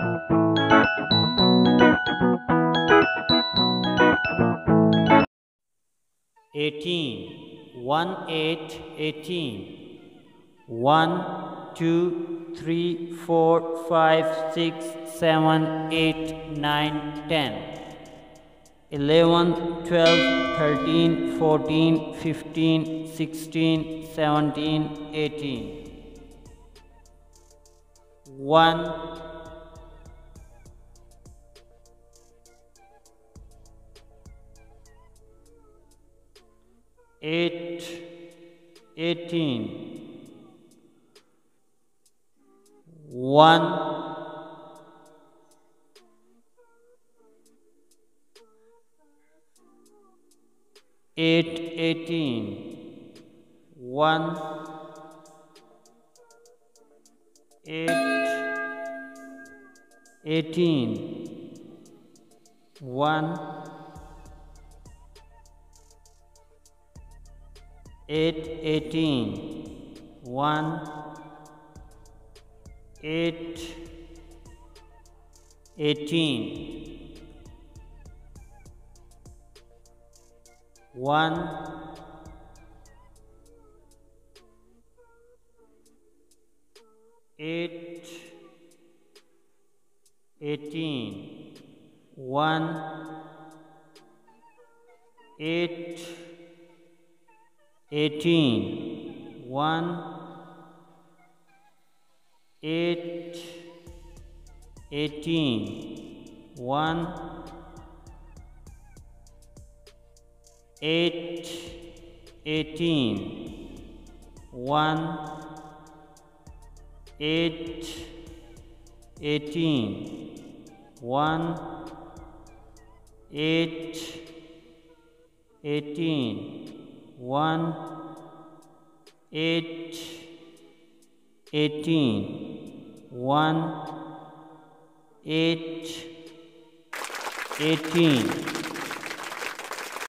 18. 18. 1, 2, 3, 4, 5, 6, 7, 8, 9, 10. 11, 12, 13, 14, 15, 16, 17, 18. 1, 8, 18. 1, 8, 18. 1, 8, 18. 1, 8, 18. 1, 8, 18. 1, 8, 18. 1, 8, 18. 1, 8, 18. 1, 8, 18. 1, 8, 18. 1, 8, 18. 1, 8, 18. 1, 8, 18.